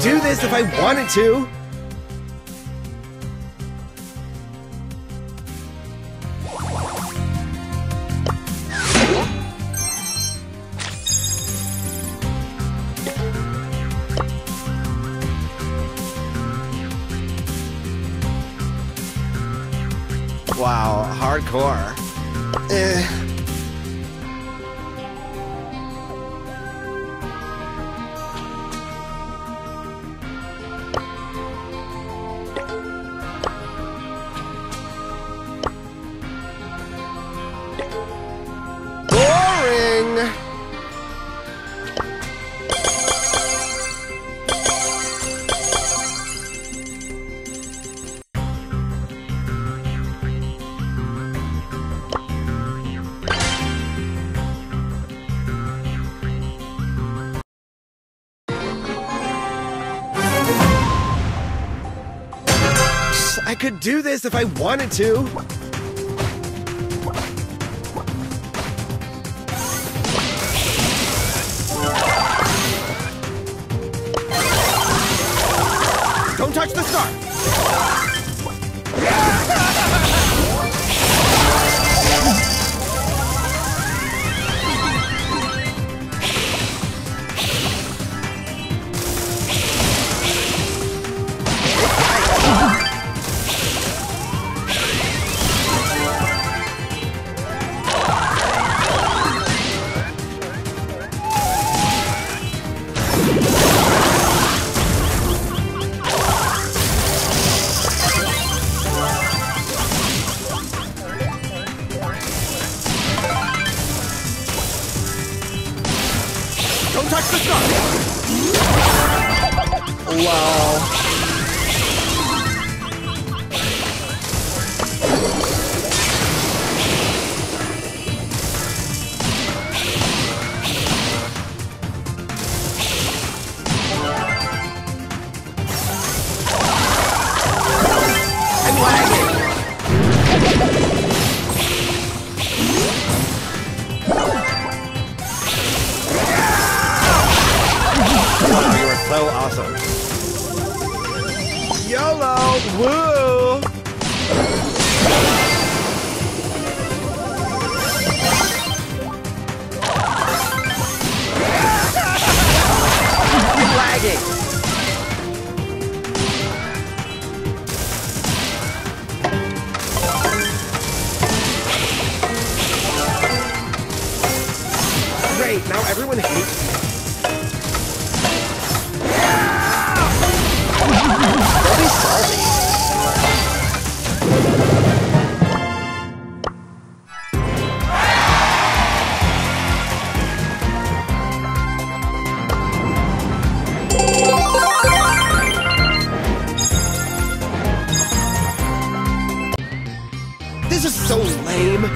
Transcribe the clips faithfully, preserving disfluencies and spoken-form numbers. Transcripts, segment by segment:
do this if I wanted to. Wow, hardcore. Eh. Boring. I could do this if I wanted to. Don't touch the star. Don't touch the star! Wow. I'm lagging! So awesome. YOLO! Woo! I'm lagging! Great, now everyone hates me. Don't be salty. This is so lame.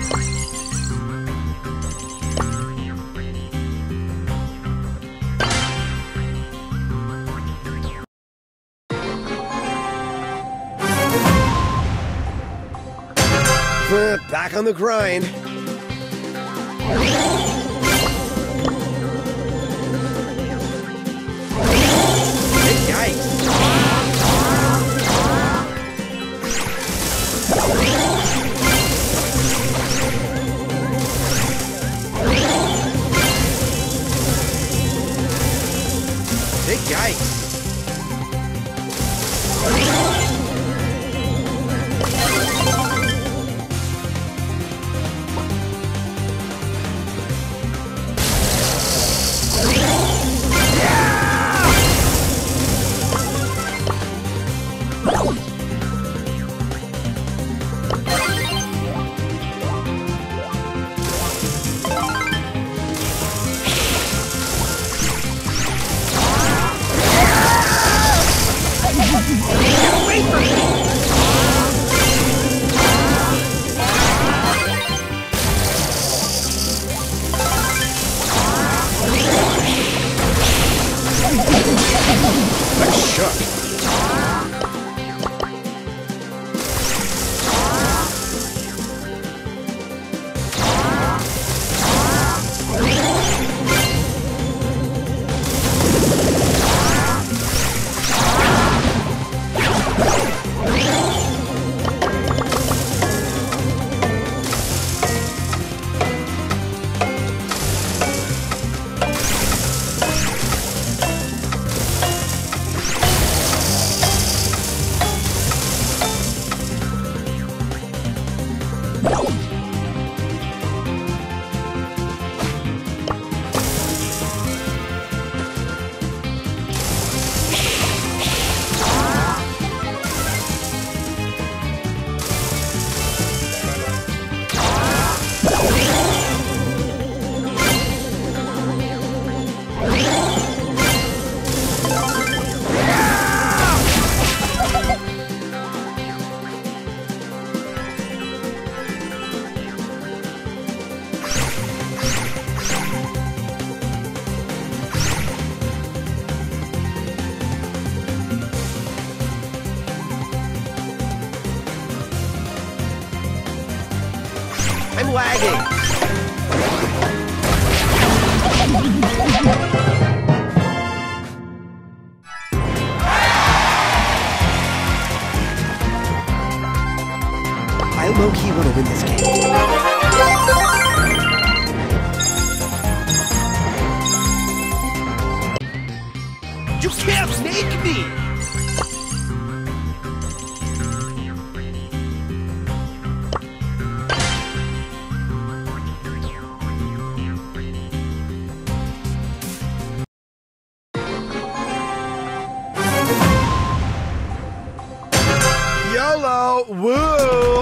Back on the grind. Yikes. Big yikes. lagging. I low-key want to win this game. You can't make me! YOLO! Woo!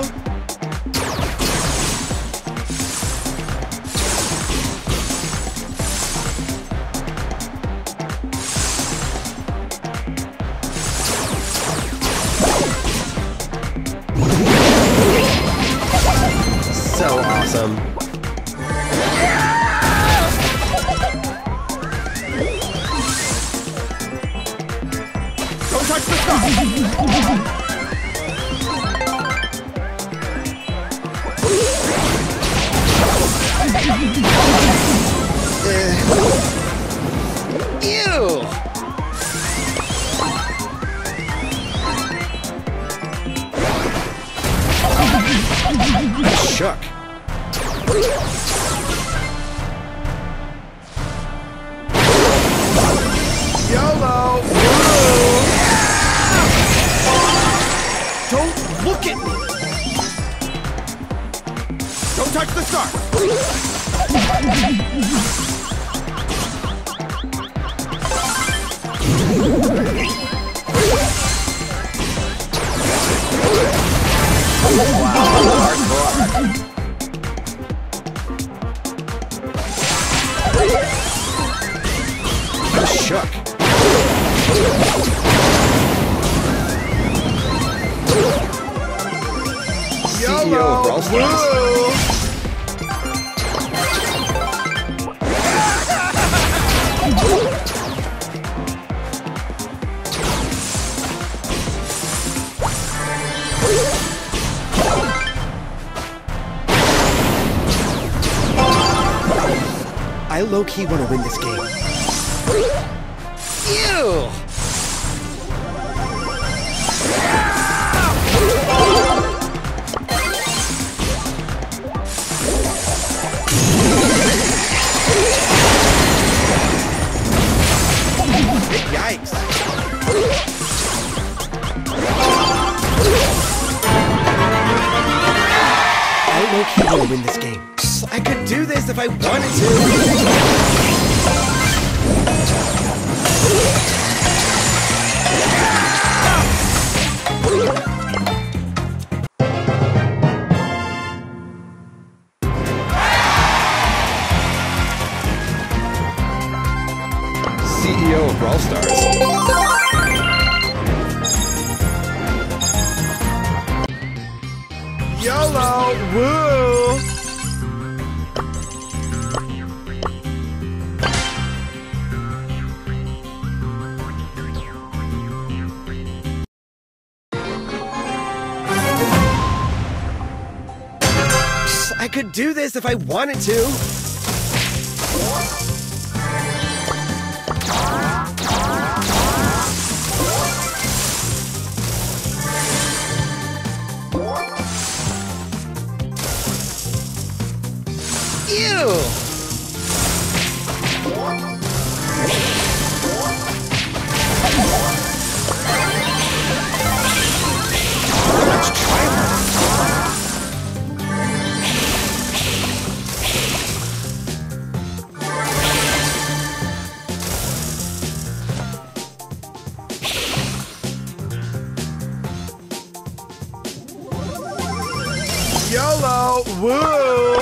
So awesome. Don't touch the star! uh, ew! I'm shook. YOLO! Woo! Don't look at me! Don't touch the star! Wow, hardcore. I'm shook. C E O of Brawl Stars. I low-key want to win this game. Ew! Yikes! I low-key want to win this game. I could do this if I wanted to. C E O of Brawl Stars. YOLO! Woo! I could do this if I wanted to. Ew! Let's try that. YOLO! Woo!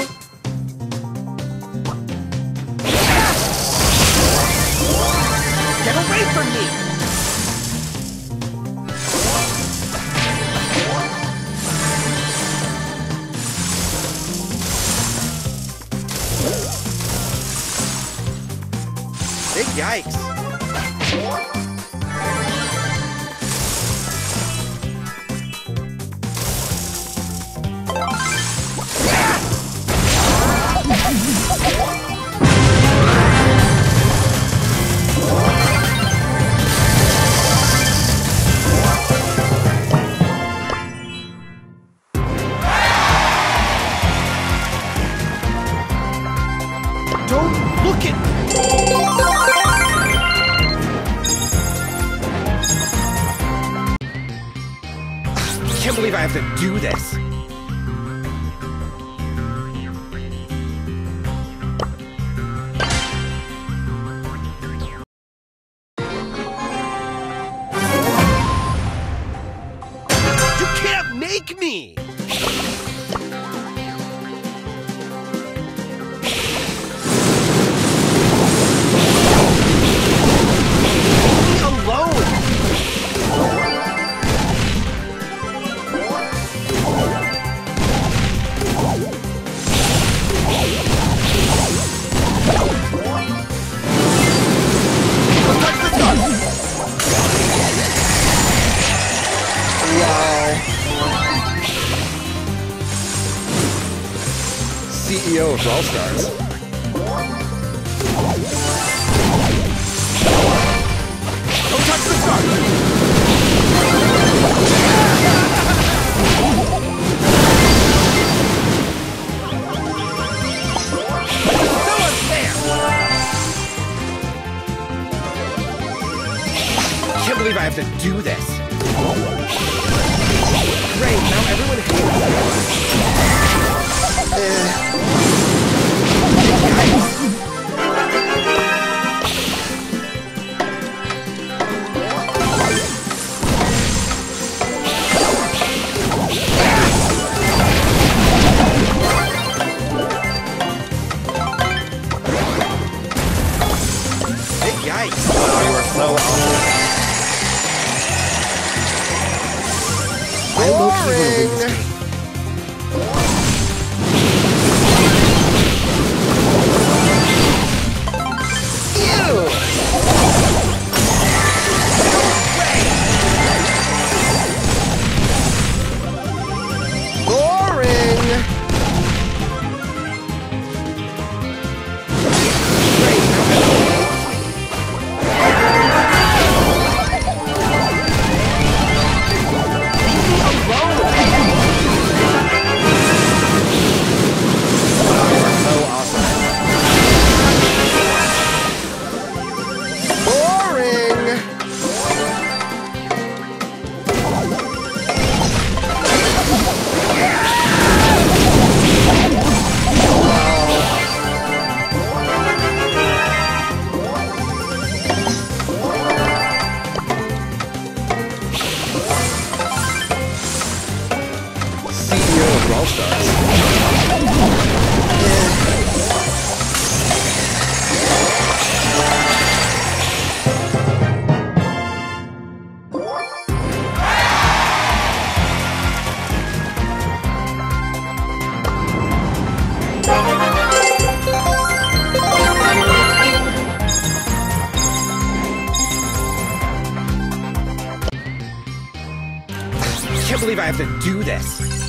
Get away from me! Big yikes! have to do this. You can't make me! C E O of Brawl Stars. Don't touch the start! So unfair! Can't believe I have to do this. Great, now everyone hates me. Uh. Yikes! Oh, you are so awesome. I low-key want to win this game. C E O of Brawl Stars. I can't believe I have to do this.